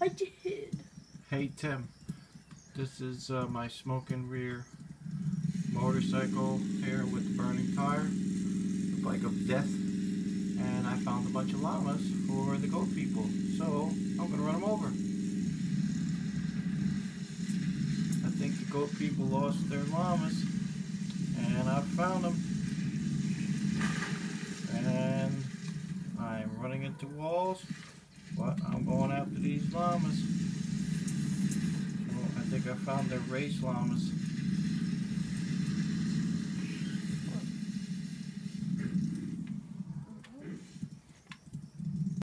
I did. Hey Tim, this is my smoking rear motorcycle here with the burning tire, the bike of death, and I found a bunch of llamas for the goat people, so I'm gonna run them over. I think the goat people lost their llamas, and I found them, and I'm running into walls, but I'm going after these llamas. So I think I found their race llamas.